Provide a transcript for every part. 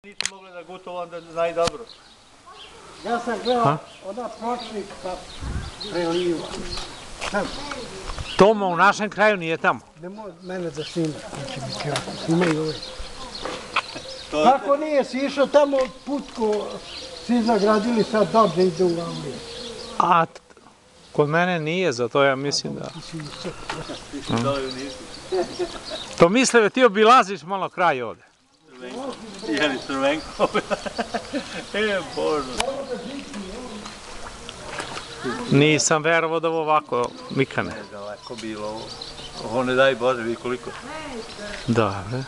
Nisu mogli da gotovo, onda znaju dobro. Ja sam gledao ona pročnik pa preliva. Toma u našem kraju nije tamo. Nemoj mene da snima, neće biti jako. Snimaju ovaj. Kako nije si išao tamo put ko si zagradili sad dođe ide u Avliju? A kod mene nije, zato ja mislim da... To misle da ti obilaziš malo kraj ovde. Jeli Crvenko. Bože. Nisam verovao da ovako mikane. Daleko bilo. Ovo ne daj Bože, vidi koliko. Da, ve.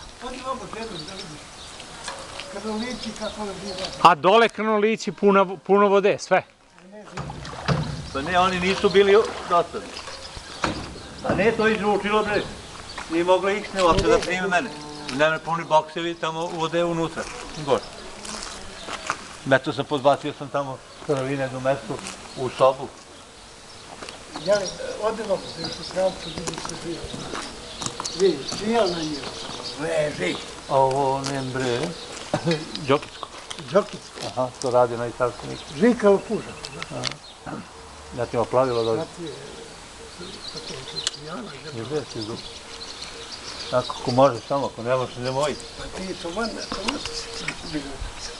Krnolići kako je bilo. A dole Krnolići puno vode, sve. Pa ne, oni nisu bili dosadni. A ne, to izručilo bre. Nije moglo iksne uopšte da prime mene. Ne puni boksevi tamo vode unutra. Gore. Meto sam podbacio sam tamo Karoline do mestu u sobu. Jeli, ode vam se u Sravcu, vidi se živo. Vidi, svijal na nju. Leži. Ovo ne bre. Đokicko. Đokicko. Aha, to radi na Istavsku Nikšu. Žika u kuža. Ja ti oplavilo dođe. Znati je, Gdje si zub? Ako možeš samo, ako ne možeš, nemoj. pa ti to van, to možeš.